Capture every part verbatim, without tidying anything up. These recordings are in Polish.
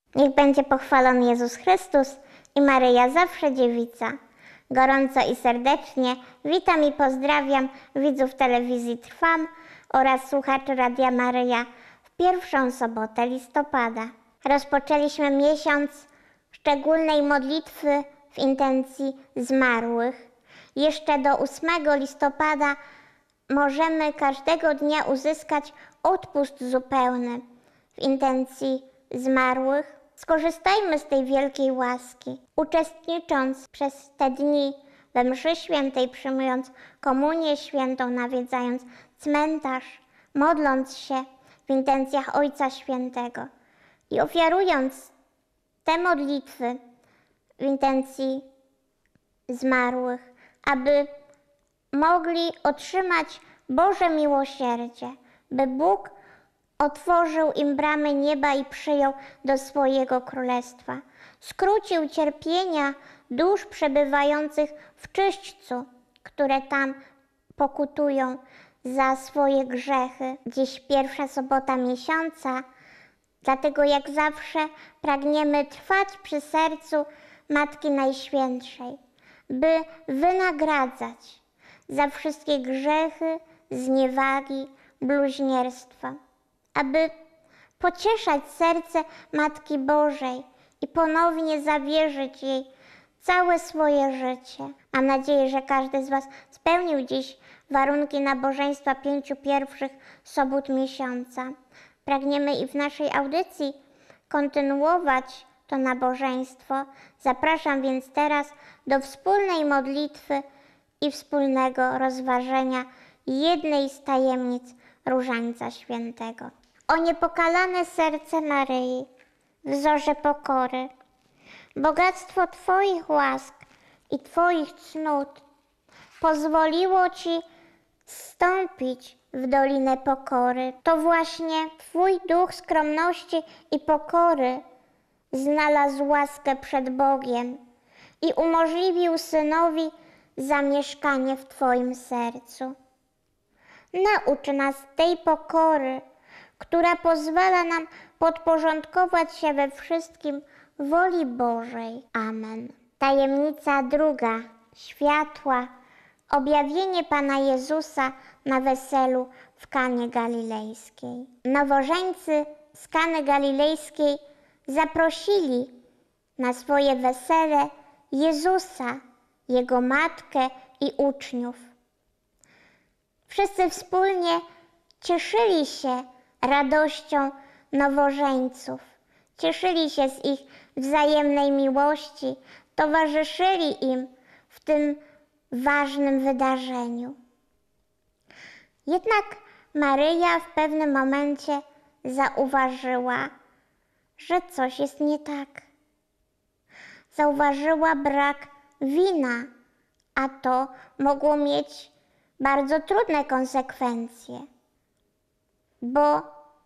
Niech będzie pochwalony Jezus Chrystus i Maryja zawsze dziewica. Gorąco i serdecznie witam i pozdrawiam widzów telewizji Trwam oraz słuchaczy Radia Maryja w pierwszą sobotę listopada. Rozpoczęliśmy miesiąc szczególnej modlitwy w intencji zmarłych. Jeszcze do ósmego listopada możemy każdego dnia uzyskać odpust zupełny w intencji zmarłych. Skorzystajmy z tej wielkiej łaski, uczestnicząc przez te dni we mszy świętej, przyjmując komunię świętą, nawiedzając cmentarz, modląc się w intencjach Ojca Świętego i ofiarując te modlitwy w intencji zmarłych, aby mogli otrzymać Boże miłosierdzie, by Bóg otworzył im bramy nieba i przyjął do swojego królestwa. Skrócił cierpienia dusz przebywających w czyśćcu, które tam pokutują za swoje grzechy. Dziś pierwsza sobota miesiąca, dlatego jak zawsze pragniemy trwać przy sercu Matki Najświętszej, by wynagradzać za wszystkie grzechy, zniewagi, bluźnierstwa, aby pocieszać serce Matki Bożej i ponownie zawierzyć jej całe swoje życie. Mam nadzieję, że każdy z Was spełnił dziś warunki nabożeństwa pięciu pierwszych sobót miesiąca. Pragniemy i w naszej audycji kontynuować to nabożeństwo. Zapraszam więc teraz do wspólnej modlitwy i wspólnego rozważenia jednej z tajemnic Różańca Świętego. O niepokalane serce Maryi, wzorze pokory, bogactwo Twoich łask i Twoich cnót pozwoliło Ci zstąpić w dolinę pokory. To właśnie Twój duch skromności i pokory znalazł łaskę przed Bogiem i umożliwił Synowi zamieszkanie w Twoim sercu. Naucz nas tej pokory, która pozwala nam podporządkować się we wszystkim woli Bożej. Amen. Tajemnica druga, światła, objawienie Pana Jezusa na weselu w Kanie Galilejskiej. Nowożeńcy z Kany Galilejskiej zaprosili na swoje wesele Jezusa, Jego matkę i uczniów. Wszyscy wspólnie cieszyli się radością nowożeńców, cieszyli się z ich wzajemnej miłości, towarzyszyli im w tym ważnym wydarzeniu. Jednak Maryja w pewnym momencie zauważyła, że coś jest nie tak. Zauważyła brak wina, a to mogło mieć bardzo trudne konsekwencje, bo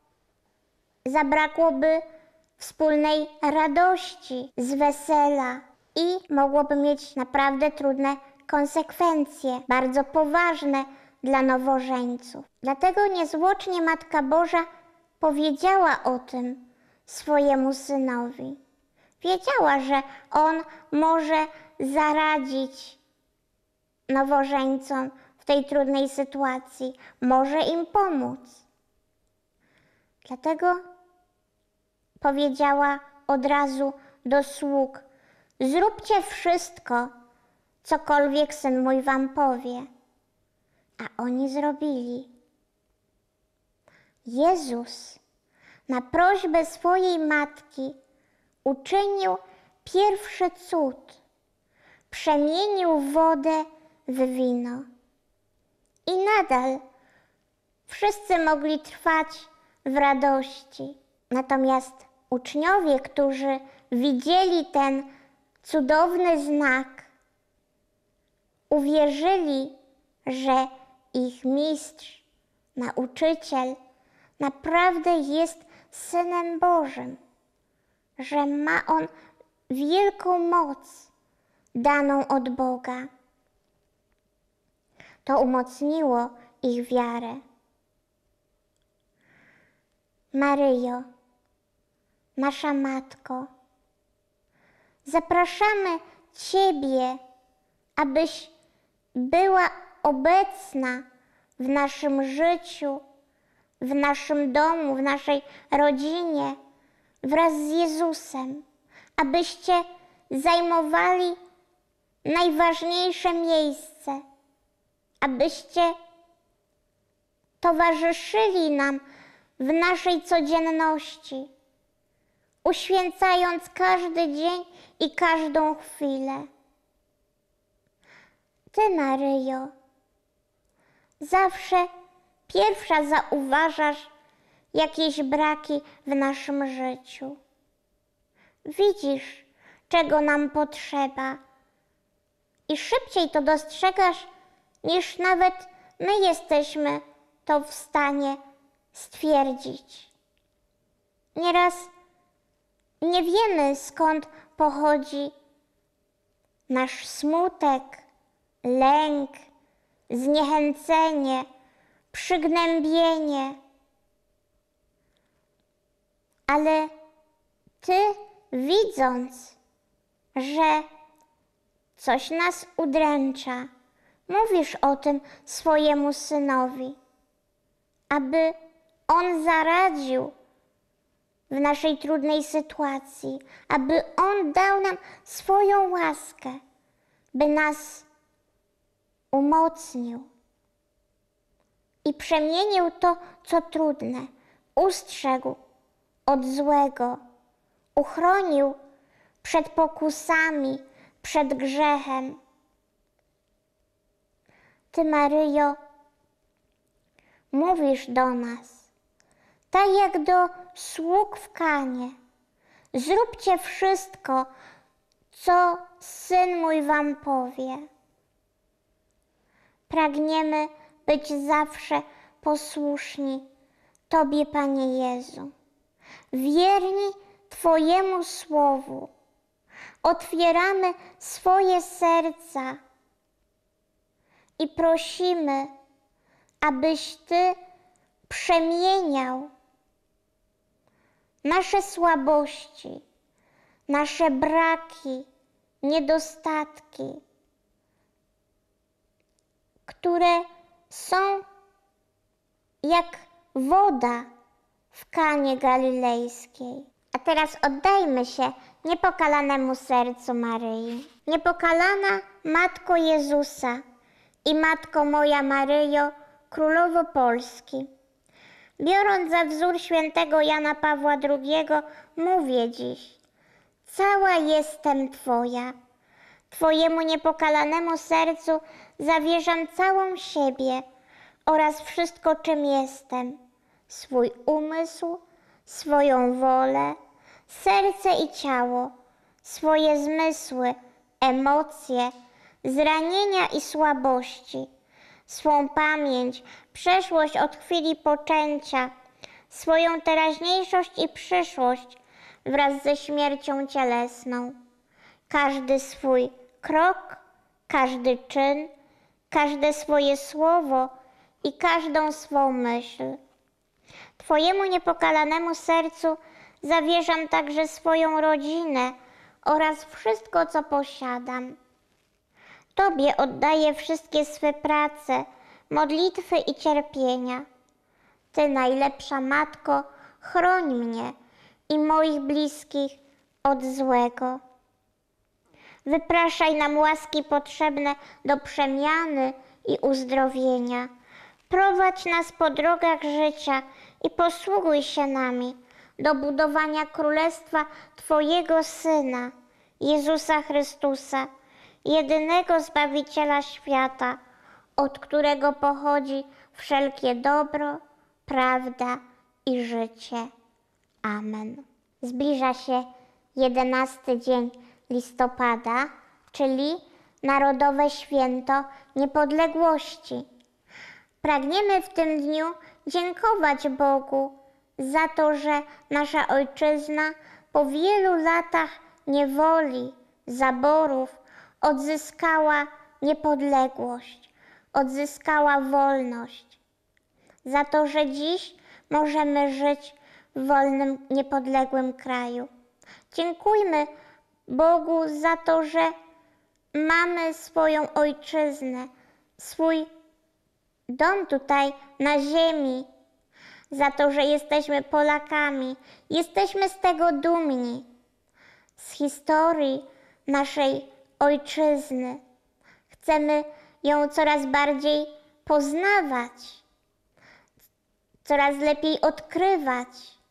zabrakłoby wspólnej radości z wesela i mogłoby mieć naprawdę trudne konsekwencje, bardzo poważne dla nowożeńców. Dlatego niezwłocznie Matka Boża powiedziała o tym swojemu Synowi. Wiedziała, że On może zaradzić nowożeńcom w tej trudnej sytuacji, może im pomóc. Dlatego powiedziała od razu do sług: zróbcie wszystko, cokolwiek Syn mój wam powie. A oni zrobili. Jezus na prośbę swojej matki uczynił pierwszy cud. Przemienił wodę w wino. I nadal wszyscy mogli trwać w radości. Natomiast uczniowie, którzy widzieli ten cudowny znak, uwierzyli, że ich mistrz, nauczyciel naprawdę jest Synem Bożym, że ma On wielką moc daną od Boga. To umocniło ich wiarę. Maryjo, nasza Matko. Zapraszamy Ciebie, abyś była obecna w naszym życiu, w naszym domu, w naszej rodzinie, wraz z Jezusem, abyście zajmowali najważniejsze miejsce, abyście towarzyszyli nam w naszej codzienności, uświęcając każdy dzień i każdą chwilę. Ty, Maryjo, zawsze pierwsza zauważasz jakieś braki w naszym życiu. Widzisz, czego nam potrzeba i szybciej to dostrzegasz, niż nawet my jesteśmy to w stanie stwierdzić. Nieraz nie wiemy, skąd pochodzi nasz smutek, lęk, zniechęcenie, przygnębienie. Ale Ty, widząc, że coś nas udręcza, mówisz o tym swojemu Synowi, aby On zaradził w naszej trudnej sytuacji, aby On dał nam swoją łaskę, by nas umocnił i przemienił to, co trudne, ustrzegł od złego, uchronił przed pokusami, przed grzechem. Ty, Maryjo, mówisz do nas, tak jak do sług w Kanie. Zróbcie wszystko, co Syn mój wam powie. Pragniemy być zawsze posłuszni Tobie, Panie Jezu, wierni Twojemu słowu. Otwieramy swoje serca i prosimy, abyś Ty przemieniał nasze słabości, nasze braki, niedostatki, które są jak woda w Kanie Galilejskiej. A teraz oddajmy się niepokalanemu sercu Maryi. Niepokalana Matko Jezusa i Matko moja Maryjo, Królowo Polski, biorąc za wzór świętego Jana Pawła drugiego, mówię dziś: cała jestem Twoja. Twojemu niepokalanemu sercu zawierzam całą siebie oraz wszystko, czym jestem, swój umysł, swoją wolę, serce i ciało, swoje zmysły, emocje, zranienia i słabości, swą pamięć, przeszłość od chwili poczęcia, swoją teraźniejszość i przyszłość wraz ze śmiercią cielesną, każdy swój krok, każdy czyn, każde swoje słowo i każdą swą myśl. Twojemu niepokalanemu sercu zawierzam także swoją rodzinę oraz wszystko, co posiadam. Tobie oddaję wszystkie swe prace, modlitwy i cierpienia. Ty, najlepsza Matko, chroń mnie i moich bliskich od złego. Wypraszaj nam łaski potrzebne do przemiany i uzdrowienia. Prowadź nas po drogach życia i posługuj się nami do budowania Królestwa Twojego Syna, Jezusa Chrystusa, jedynego Zbawiciela świata, od którego pochodzi wszelkie dobro, prawda i życie. Amen. Zbliża się jedenasty dzień listopada, czyli Narodowe Święto Niepodległości. Pragniemy w tym dniu dziękować Bogu za to, że nasza Ojczyzna po wielu latach niewoli, zaborów odzyskała niepodległość, odzyskała wolność. Za to, że dziś możemy żyć w wolnym, niepodległym kraju. Dziękujmy Bogu za to, że mamy swoją ojczyznę, swój dom tutaj na ziemi, za to, że jesteśmy Polakami. Jesteśmy z tego dumni, z historii naszej ojczyzny. Chcemy ją coraz bardziej poznawać, coraz lepiej odkrywać.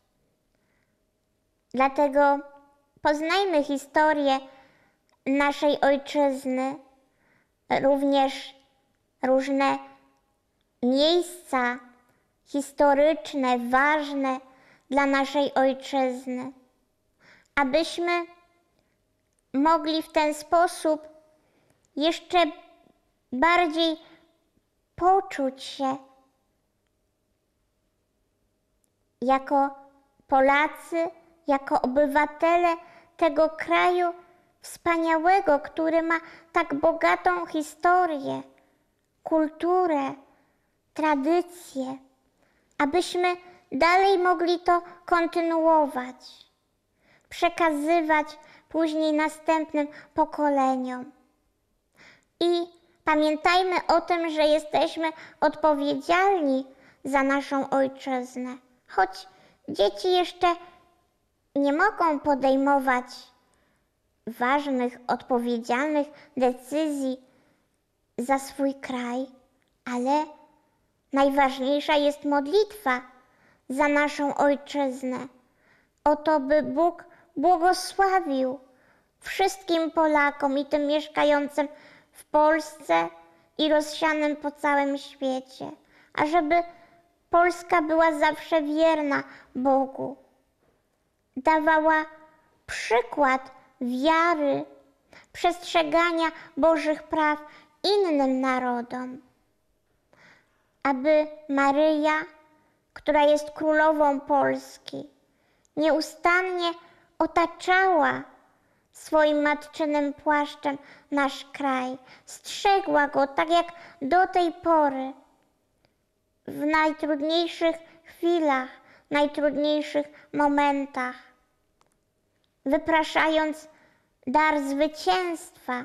Dlatego poznajmy historię naszej ojczyzny, również różne miejsca historyczne, ważne dla naszej ojczyzny, abyśmy mogli w ten sposób jeszcze bardziej poczuć się jako Polacy, jako obywatele tego kraju wspaniałego, który ma tak bogatą historię, kulturę, tradycje, abyśmy dalej mogli to kontynuować, przekazywać później następnym pokoleniom. I pamiętajmy o tym, że jesteśmy odpowiedzialni za naszą ojczyznę. Choć dzieci jeszcze nie mogą podejmować ważnych, odpowiedzialnych decyzji za swój kraj, ale najważniejsza jest modlitwa za naszą ojczyznę. O to, by Bóg błogosławił wszystkim Polakom i tym mieszkającym w Polsce i rozsianym po całym świecie, ażeby Polska była zawsze wierna Bogu, dawała przykład wiary, przestrzegania Bożych praw innym narodom, aby Maryja, która jest królową Polski, nieustannie otaczała swoim matczynym płaszczem nasz kraj, strzegła go tak jak do tej pory, w najtrudniejszych chwilach, najtrudniejszych momentach, wypraszając dar zwycięstwa,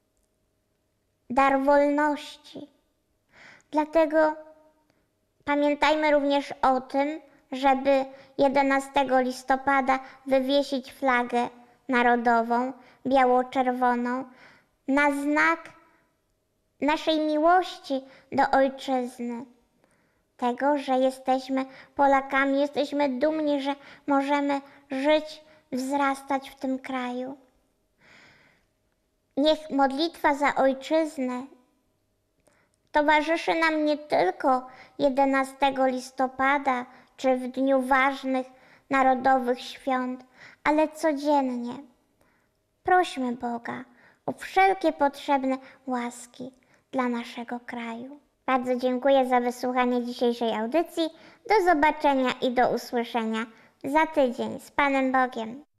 dar wolności. Dlatego pamiętajmy również o tym, żeby jedenastego listopada wywiesić flagę narodową, biało-czerwoną, na znak naszej miłości do ojczyzny. Tego, że jesteśmy Polakami, jesteśmy dumni, że możemy żyć, wzrastać w tym kraju. Niech modlitwa za ojczyznę towarzyszy nam nie tylko jedenastego listopada, czy w dniu ważnych narodowych świąt, ale codziennie. Prośmy Boga o wszelkie potrzebne łaski dla naszego kraju. Bardzo dziękuję za wysłuchanie dzisiejszej audycji. Do zobaczenia i do usłyszenia za tydzień. Z Panem Bogiem.